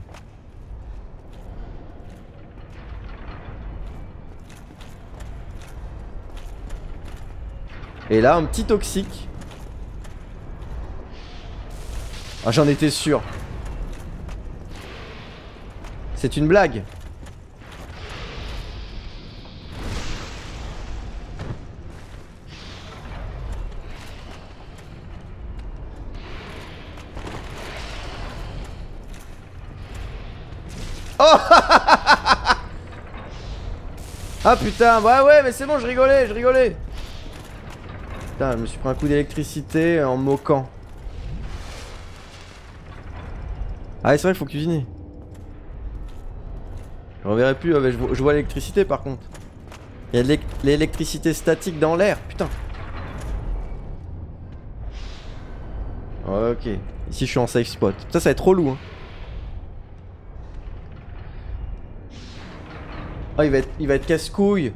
S1: Et là, un petit toxique. Ah, j'en étais sûr. C'est une blague. Oh ah putain, ouais ouais mais c'est bon je rigolais, je rigolais. Putain, je me suis pris un coup d'électricité en me moquant. Ah c'est vrai il faut cuisiner. Je reverrai plus, euh, je, vois, je vois l'électricité par contre. Il y a de l'électricité statique dans l'air, putain. Ok, ici je suis en safe spot. Ça, ça va être trop lourd. Hein. Oh, il va être, il va être casse-couille.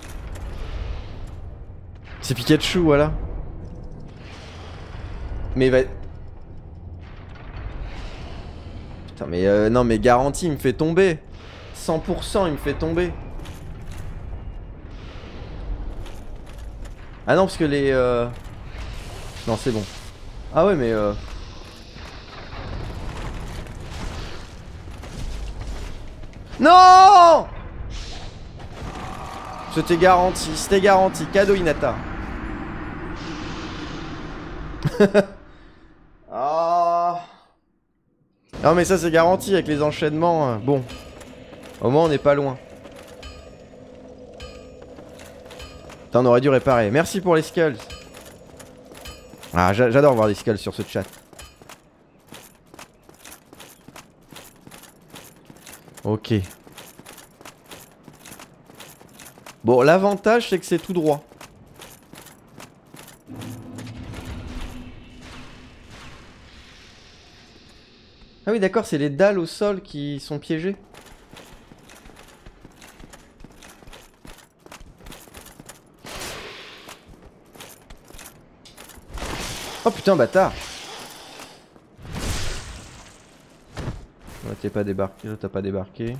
S1: C'est Pikachu, voilà. Mais il va être... Putain, mais euh, non, mais garantie, il me fait tomber. cent pour cent, il me fait tomber. Ah non, parce que les... Euh... Non, c'est bon. Ah ouais, mais... Euh... Non! C'était garanti, c'était garanti. Cadeau Hinata. Ah. Non mais ça c'est garanti avec les enchaînements. Bon. Au moins on n'est pas loin. Putain, on aurait dû réparer. Merci pour les skulls. Ah, j'adore voir des skulls sur ce chat. Ok. Bon, l'avantage c'est que c'est tout droit. Ah oui d'accord, c'est les dalles au sol qui sont piégées. Oh putain bâtard. Ouais, t'es pas débarqué, t'as pas débarqué.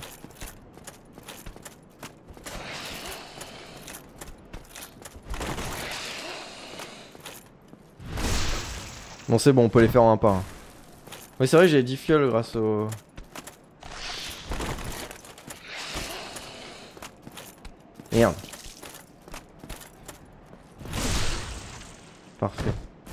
S1: Bon c'est bon, on peut les faire en un par un. Oui, c'est vrai, j'ai dix fioles grâce au... Merde. Parfait.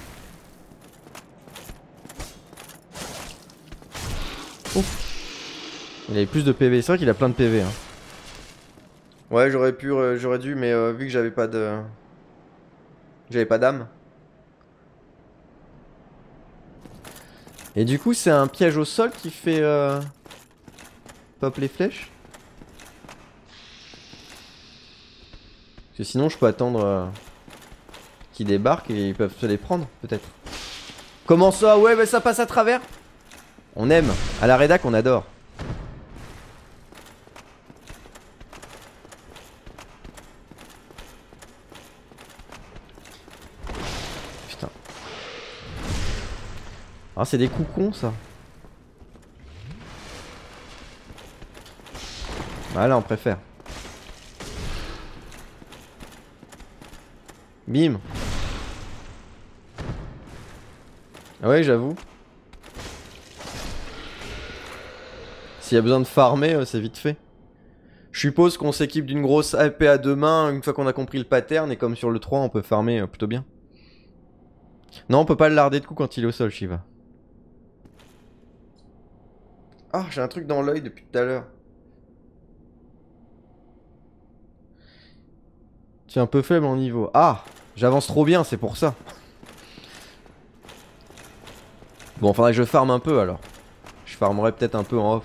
S1: Ouf. Il avait plus de P V. C'est vrai qu'il a plein de P V. Hein. Ouais, j'aurais pu, euh, j'aurais dû, mais euh, vu que j'avais pas de... J'avais pas d'âme. Et du coup, c'est un piège au sol qui fait... Euh... Pop les flèches. Parce que sinon, je peux attendre... Euh... qu'ils débarquent et ils peuvent se les prendre, peut-être. Comment ça? Ouais, bah ça passe à travers. On aime. À la rédac, on adore. Putain. Ah, c'est des coups cons, ça. Ah, là, on préfère. Bim. Ah ouais, j'avoue. S'il y a besoin de farmer, euh, c'est vite fait. Je suppose qu'on s'équipe d'une grosse épée à deux mains une fois qu'on a compris le pattern, et comme sur le trois, on peut farmer euh, plutôt bien. Non, on peut pas le larder de coups quand il est au sol, Shiva. Ah, j'ai un truc dans l'œil depuis tout à l'heure. Tu es un peu faible en niveau. Ah, j'avance trop bien, c'est pour ça. Bon, faudrait que je farme un peu alors. Je farmerai peut-être un peu en off.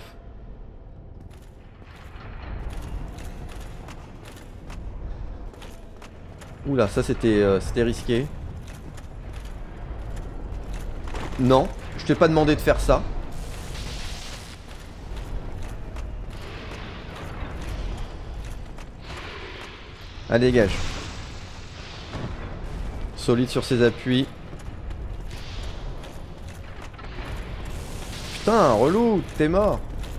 S1: Oula, ça c'était euh, c'était risqué. Non, je t'ai pas demandé de faire ça. Allez, dégage. Solide sur ses appuis. Putain, relou, t'es mort.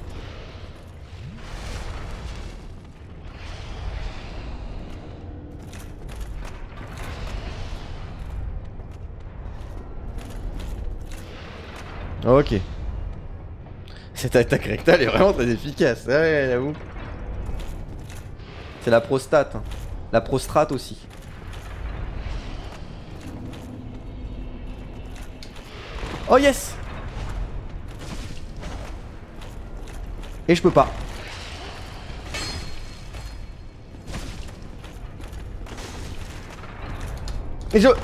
S1: Ok. Cette attaque rectale est vraiment très efficace. Ouais, j'avoue. C'est la prostate. Hein. La prostrate aussi. Oh yes! Et je peux pas. Et je...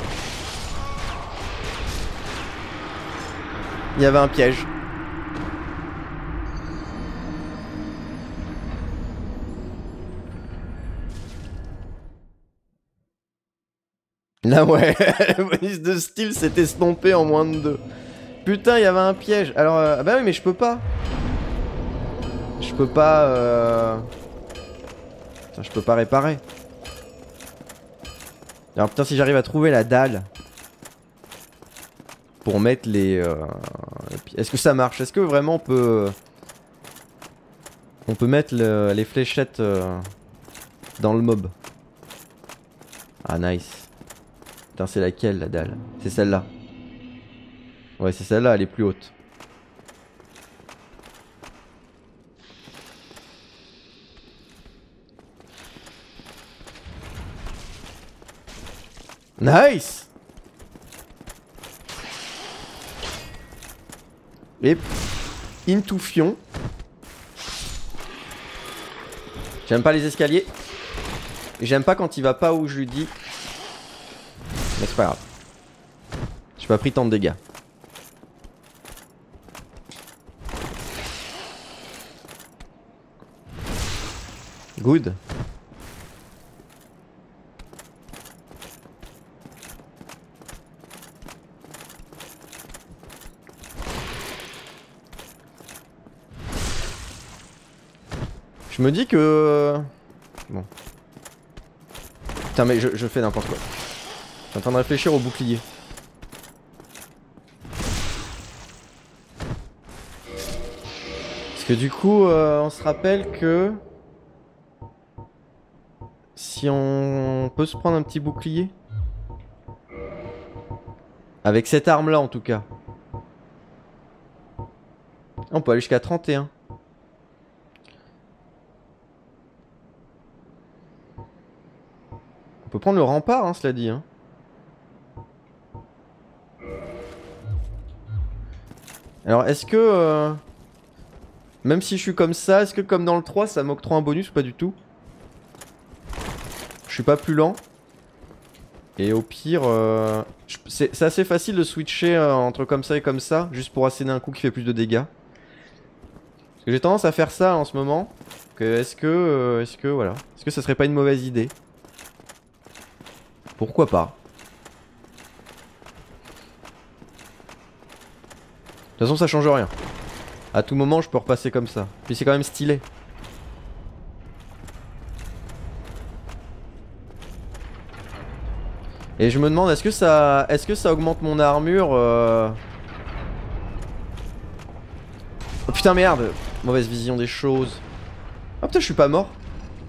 S1: Il y avait un piège. Là ouais, le bonus de style s'est estompé en moins de deux. Putain, il y avait un piège. Alors, euh, bah oui, mais je peux pas. Je peux pas... Euh... Putain, je peux pas réparer. Alors putain, si j'arrive à trouver la dalle pour mettre les... Euh... Est-ce que ça marche? Est-ce que vraiment on peut... On peut mettre le... les fléchettes euh... dans le mob? Ah nice. Putain, c'est laquelle la dalle? C'est celle-là. Ouais, c'est celle-là, elle est plus haute. Nice. Et into fion. J'aime pas les escaliers. J'aime pas quand il va pas où je lui dis. Mais c'est pas grave. J'ai pas pris tant de dégâts. Good. Je me dis que... Bon. Putain mais je, je fais n'importe quoi. Je suis en train de réfléchir au bouclier. Parce que du coup, euh, on se rappelle que... Si on peut se prendre un petit bouclier. Avec cette arme là en tout cas. On peut aller jusqu'à trente et un. On peut prendre le rempart, hein, cela dit. Hein. Alors, est-ce que... Euh... Même si je suis comme ça, est-ce que comme dans le trois, ça m'octroie un bonus ou pas du tout? Je suis pas plus lent. Et au pire, euh... c'est assez facile de switcher euh, entre comme ça et comme ça, juste pour asséner un coup qui fait plus de dégâts. Parce que j'ai tendance à faire ça en ce moment. Est-ce que... Euh, est-ce que... Voilà. Est-ce que ça serait pas une mauvaise idée? Pourquoi pas? De toute façon, ça change rien. À tout moment, je peux repasser comme ça. Puis c'est quand même stylé. Et je me demande, est-ce que ça, est-ce que ça augmente mon armure euh... Oh putain merde, mauvaise vision des choses. Oh putain, je suis pas mort.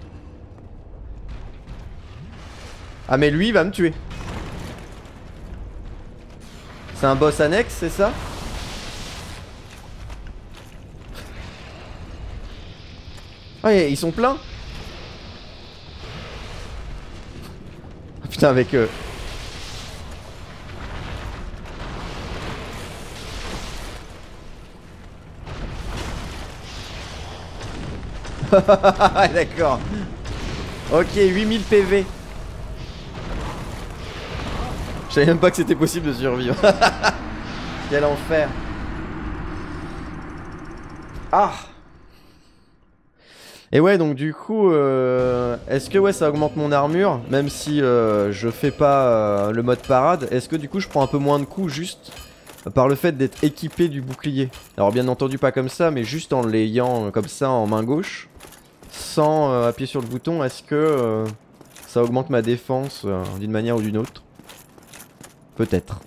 S1: Ah mais lui, il va me tuer. C'est un boss annexe, c'est ça? Ah, ils sont pleins. Oh, putain, avec eux. D'accord. Ok, huit mille P V. Je savais même pas que c'était possible de survivre. Quel enfer. Ah. Et ouais, donc du coup, euh, est-ce que ouais, ça augmente mon armure, même si euh, je fais pas euh, le mode parade. Est-ce que du coup, je prends un peu moins de coups juste par le fait d'être équipé du bouclier? Alors bien entendu pas comme ça, mais juste en l'ayant euh, comme ça en main gauche, sans euh, appuyer sur le bouton. Est-ce que euh, ça augmente ma défense euh, d'une manière ou d'une autre? Peut-être.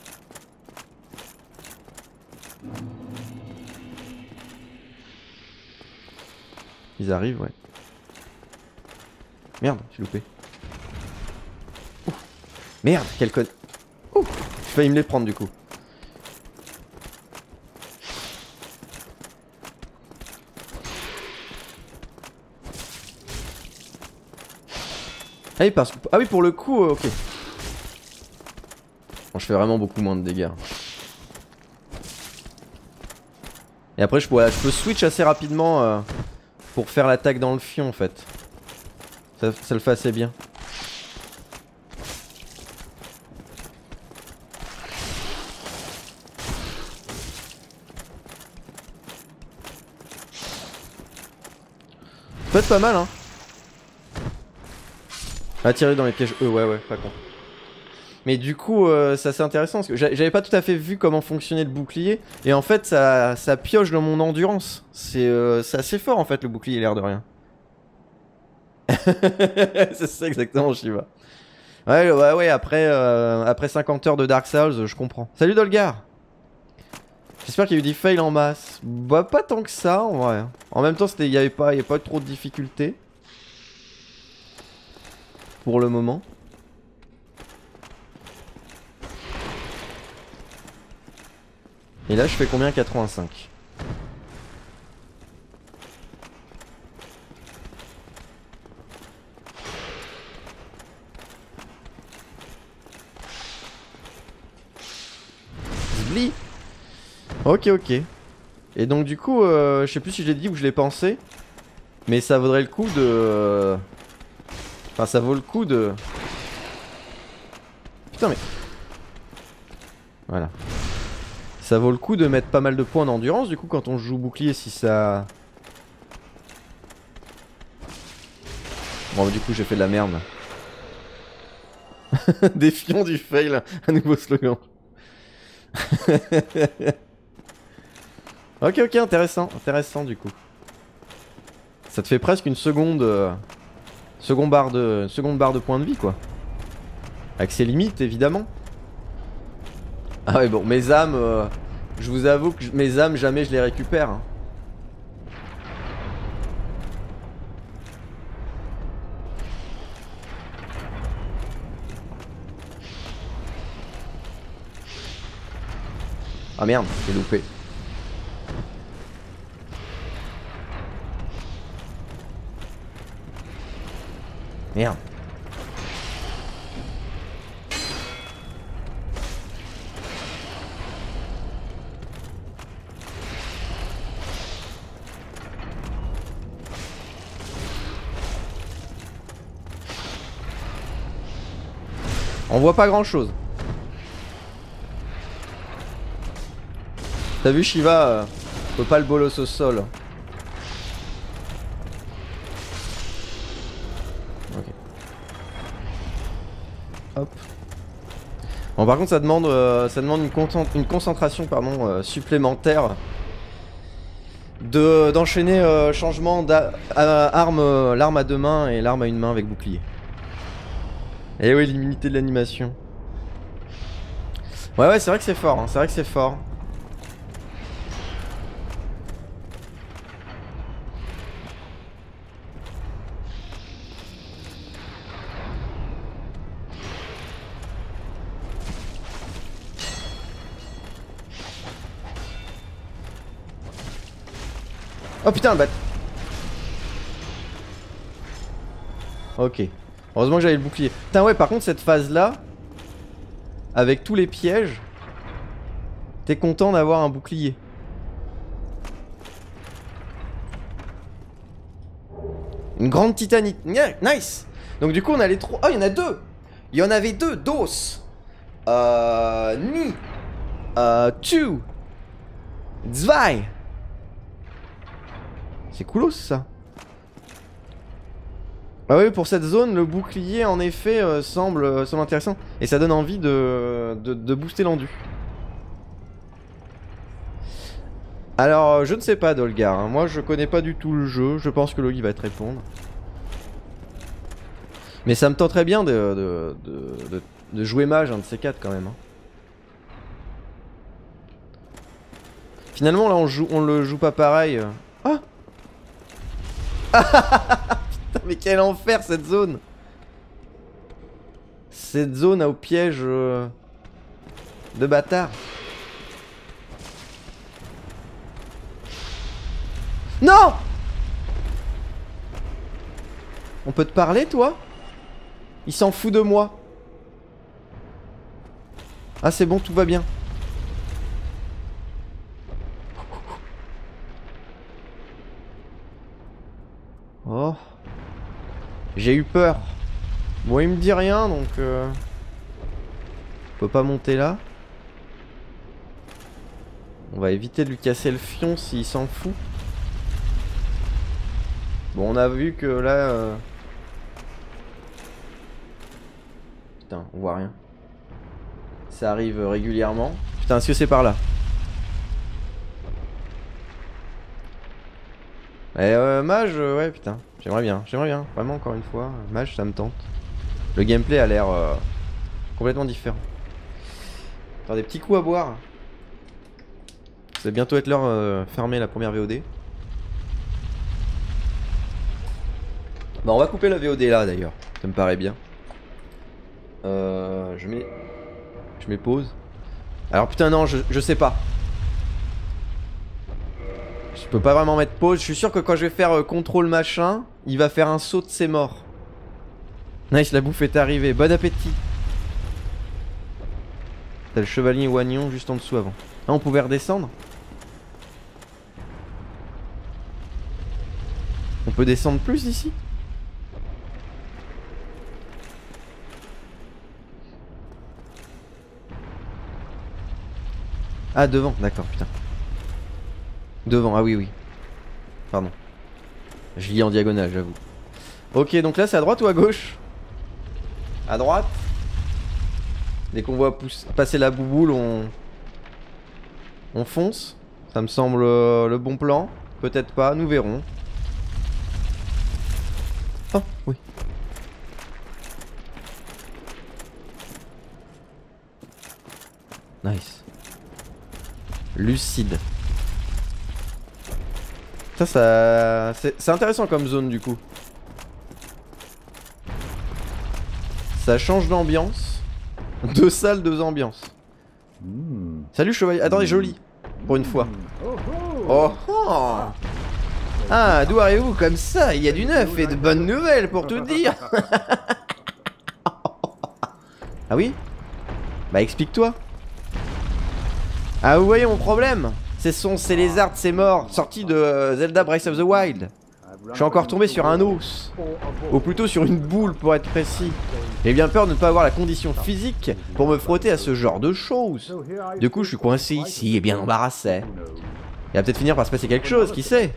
S1: Ils arrivent, ouais. Merde, j'ai loupé. Ouh. Merde, quel con... Ouh. J'ai failli me les prendre du coup. Ah oui, parce... ah oui, pour le coup, euh, ok. Bon, je fais vraiment beaucoup moins de dégâts. Et après, je, ouais, je peux switch assez rapidement euh, pour faire l'attaque dans le fion, en fait. Ça, ça le fait assez bien. Ça peut être pas mal, hein. Ah, tirer dans les pièges. Euh, ouais, ouais, pas con. Mais du coup, euh, c'est assez intéressant parce que j'avais pas tout à fait vu comment fonctionnait le bouclier. Et en fait, ça, ça pioche dans mon endurance. C'est euh, assez fort en fait, le bouclier, l'air de rien. C'est ça exactement, Shiva. Ouais, ouais, ouais, après, euh, après cinquante heures de Dark Souls, je comprends. Salut Dolgar. J'espère qu'il y a eu des fails en masse. Bah, pas tant que ça, en vrai. En même temps, il n'y avait pas, y avait pas trop de difficultés. Pour le moment. Et là je fais combien? Quatre-vingt-cinq. Zbli. Ok ok. Et donc du coup euh, je sais plus si je l'ai dit ou je l'ai pensé, mais ça vaudrait le coup de... Enfin ça vaut le coup de... Putain mais... Voilà. Ça vaut le coup de mettre pas mal de points d'endurance du coup quand on joue bouclier si ça... Bon du coup j'ai fait de la merde. Défiant du fail, un nouveau slogan. Ok ok, intéressant, intéressant du coup. Ça te fait presque une seconde... Euh, seconde barre de, seconde barre de points de vie quoi. Avec ses limites évidemment. Ah ouais bon, mes âmes, euh, je vous avoue que mes âmes jamais je les récupère. Hein. Ah merde, j'ai loupé. Merde. On voit pas grand chose. T'as vu Shiva, euh, peut pas le bolos au sol. Ok. Hop. Bon par contre ça demande, euh, ça demande une, une concentration pardon, euh, supplémentaire de d'enchaîner euh, changement d'arme, euh, l'arme à deux mains et l'arme à une main avec bouclier. Et oui, l'immunité de l'animation. Ouais ouais c'est vrai que c'est fort, hein, c'est vrai que c'est fort. Oh putain, bah. Ok. Heureusement que j'avais le bouclier. Putain, ouais, par contre, cette phase-là, avec tous les pièges, t'es content d'avoir un bouclier. Une grande titanite. Yeah, nice. Donc, du coup, on a les trois. Oh, il y en a deux. Il y en avait deux. Dos. Euh. Ni. Euh. Two. Zwei. C'est coolos ça. Ah oui, pour cette zone, le bouclier en effet euh, semble, euh, semble intéressant. Et ça donne envie de, de, de booster l'endu. Alors, je ne sais pas Dolgar, hein. Moi je connais pas du tout le jeu. Je pense que Logi va te répondre. Mais ça me tenterait bien de, de, de, de, de jouer mage, un de ces quatre quand même. Hein. Finalement là on, joue, on le joue pas pareil. Ah. Putain mais quel enfer cette zone. Cette zone au piège euh, de bâtard. Non. On peut te parler toi? Il s'en fout de moi. Ah c'est bon, tout va bien. Oh. J'ai eu peur. Bon il me dit rien donc euh... on peut pas monter là. On va éviter de lui casser le fion s'il s'en fout. Bon on a vu que là euh... putain on voit rien. Ça arrive régulièrement. Putain est-ce que c'est par là? Et euh, mage, euh, ouais putain, j'aimerais bien, j'aimerais bien, vraiment encore une fois, mage ça me tente. Le gameplay a l'air euh, complètement différent. Faire des petits coups à boire. Ça va bientôt être l'heure de euh, fermer la première V O D. Bah on va couper la V O D là d'ailleurs, ça me paraît bien. Euh, je mets... Je mets pause. Alors putain non, je, je sais pas. Je peux pas vraiment mettre pause. Je suis sûr que quand je vais faire euh, contrôle machin, il va faire un saut de ses morts. Nice, la bouffe est arrivée. Bon appétit. T'as le chevalier oignon juste en dessous avant. Ah, on pouvait redescendre. On peut descendre plus d'ici. Ah, devant, d'accord, putain. Devant, ah oui, oui. Pardon. Je lis en diagonale, j'avoue. Ok, donc là, c'est à droite ou à gauche? À droite. Dès qu'on voit passer la bouboule, on... On fonce. Ça me semble euh, le bon plan. Peut-être pas, nous verrons. Oh, oui. Nice. Lucide. Ça, ça... C'est intéressant comme zone du coup. Ça change d'ambiance. Deux salles, deux ambiances. Mmh. Salut chevalier. Attendez, joli. Pour une fois. Oh, oh. Ah, d'où arrivez-vous comme ça? Il y a du neuf et de bonnes nouvelles pour tout dire. Ah oui? Bah explique-toi. Ah vous voyez mon problème? Ce sont ces lézards, ces morts, sortis de euh, Zelda Breath of the Wild. Je suis encore tombé sur un os. Ou plutôt sur une boule pour être précis. J'ai bien peur de ne pas avoir la condition physique pour me frotter à ce genre de choses. Du coup je suis coincé ici et bien embarrassé. Il va peut-être finir par se passer quelque chose, qui sait?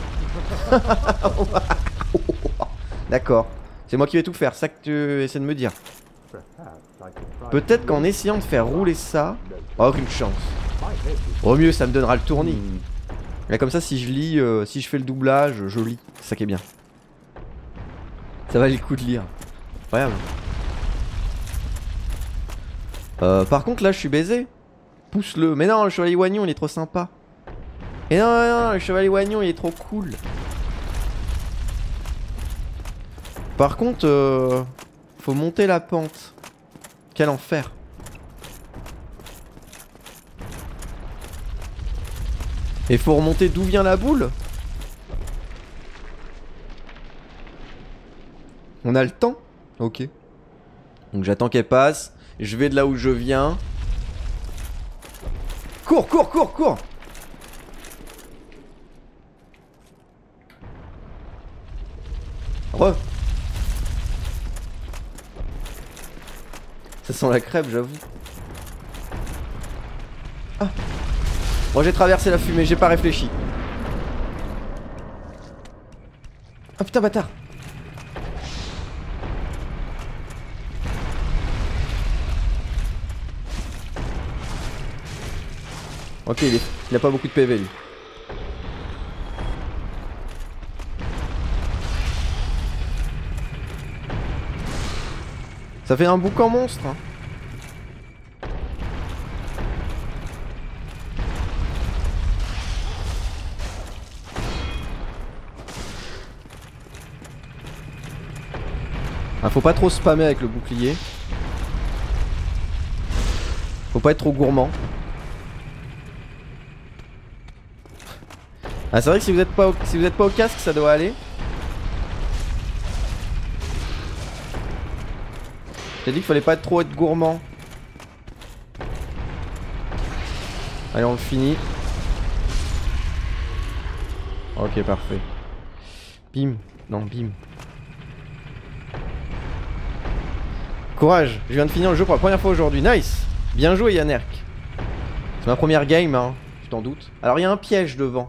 S1: D'accord. C'est moi qui vais tout faire, ça que tu essaies de me dire. Peut-être qu'en essayant de faire rouler ça... Oh, aucune chance. Au mieux, ça me donnera le tournis. Là, comme ça, si je lis, euh, si je fais le doublage, je lis. C'est ça qui est bien. Ça valait le coup de lire. Incroyable. Euh, par contre, là, je suis baisé. Pousse-le. Mais non, le chevalier Wagnon, il est trop sympa. Et non, non, non, le chevalier Wagnon, il est trop cool. Par contre, euh, faut monter la pente. Quel enfer. Et faut remonter d'où vient la boule. On a le temps? Ok. Donc j'attends qu'elle passe. Je vais de là où je viens. Cours, cours, cours, cours. Re. Ça sent la crêpe, j'avoue. Ah. Bon, j'ai traversé la fumée, j'ai pas réfléchi. Oh putain, bâtard. Ok, il, est... il a pas beaucoup de P V lui. Ça fait un boucan monstre hein. Ah, faut pas trop spammer avec le bouclier. Faut pas être trop gourmand. Ah c'est vrai que si vous êtes pas au... si vous êtes pas au casque ça doit aller. J'ai dit qu'il fallait pas trop être gourmand. Allez on le finit. Ok parfait. Bim. Non bim. Courage, je viens de finir le jeu pour la première fois aujourd'hui. Nice. Bien joué Yannerk. C'est ma première game hein, tu t'en doutes. Alors il y a un piège devant.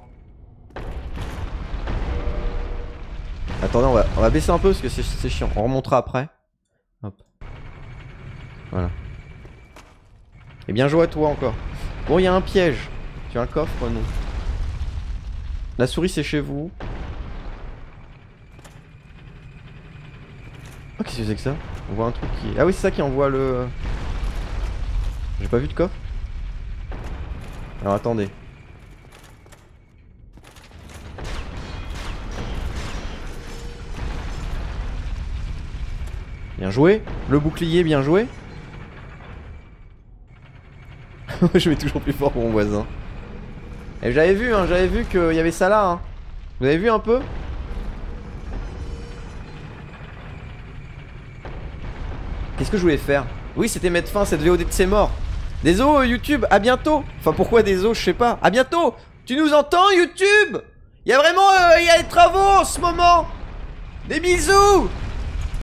S1: Attendez on va, on va baisser un peu parce que c'est chiant. On remontera après. Hop. Voilà. Et bien joué à toi encore. Bon il y a un piège. Tu as un coffre non. La souris c'est chez vous. Oh qu'est-ce que c'est que ça? On voit un truc qui... Ah oui c'est ça qui envoie le... J'ai pas vu de coffre. Alors attendez. Bien joué. Le bouclier bien joué. Je vais toujours plus fort pour mon voisin. Et j'avais vu hein, j'avais vu qu'il y avait ça là hein. Vous avez vu un peu? Qu'est-ce que je voulais faire? Oui c'était mettre fin à cette V O D de ses morts. Désolé YouTube, à bientôt. Enfin pourquoi désolé, je sais pas. À bientôt. Tu nous entends YouTube? Il y a vraiment euh, il y a des travaux en ce moment. Des bisous.